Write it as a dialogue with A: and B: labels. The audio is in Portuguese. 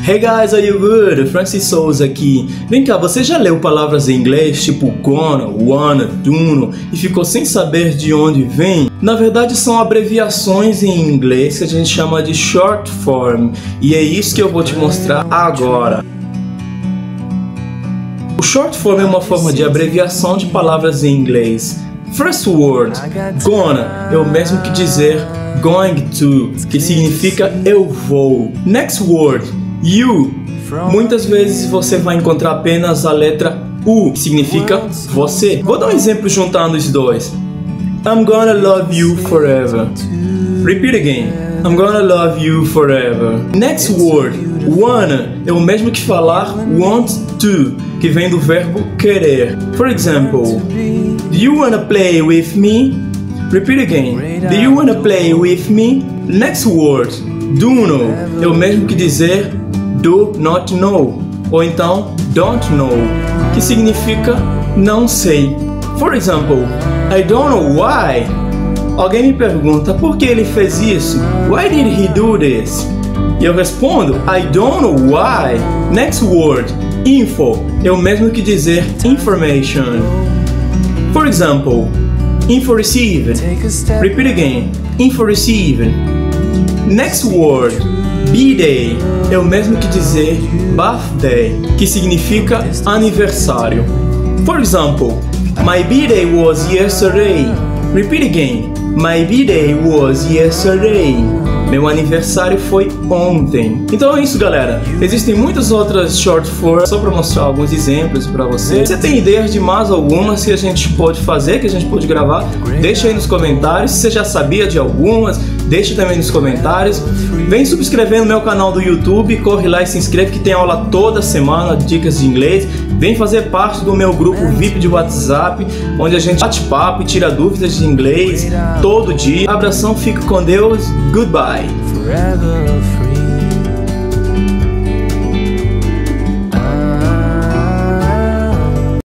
A: Hey guys, are you good? Francis Souza aqui. Vem cá, você já leu palavras em inglês tipo gonna, wanna, dono e ficou sem saber de onde vem? Na verdade são abreviações em inglês que a gente chama de short form e é isso que eu vou te mostrar agora. O short form é uma forma de abreviação de palavras em inglês. First word, gonna, é o mesmo que dizer going to, que significa eu vou. Next word, you. Muitas vezes você vai encontrar apenas a letra U, que significa você. Vou dar um exemplo juntando os dois. I'm gonna love you forever. Repeat again. I'm gonna love you forever. Next word, wanna, é o mesmo que falar want to, que vem do verbo querer. For example, do you wanna play with me? Repeat again. Do you wanna play with me? Next word, do know, é o mesmo que dizer do not know, ou então don't know, que significa não sei. For example, I don't know why. Alguém me pergunta por que ele fez isso? Why did he do this? E eu respondo, I don't know why. Next word, info, é o mesmo que dizer information. For example, info received. Repeat again. Info received. Next word, B-Day, é o mesmo que dizer birthday, que significa aniversário. For example, my B-Day was yesterday. Repeat again. My B-Day was yesterday. Meu aniversário foi ontem. Então é isso, galera. Existem muitas outras short forms, só para mostrar alguns exemplos para você. Se você tem ideias de mais algumas que a gente pode fazer, que a gente pode gravar, deixa aí nos comentários. Se você já sabia de algumas, deixa também nos comentários. Vem subscrever no meu canal do YouTube, corre lá e se inscreve que tem aula toda semana, dicas de inglês. Vem fazer parte do meu grupo VIP de WhatsApp, onde a gente bate papo e tira dúvidas de inglês todo dia. Abração, fique com Deus, goodbye. Forever.